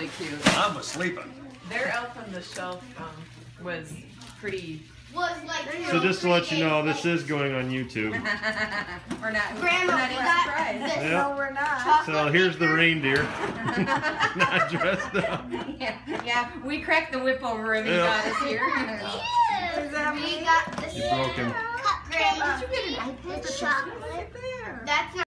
really cute. I'm asleeping. Their Elf on the Shelf was pretty. So just to let you know, this is going on YouTube. We're not. Grandma, we're not even surprised. This. Yep. No, we're not. So here's the reindeer. Not dressed up. Yeah, we cracked the whip over him and got us here. We got this. Broken. Grandma, did you get an iPad? That's not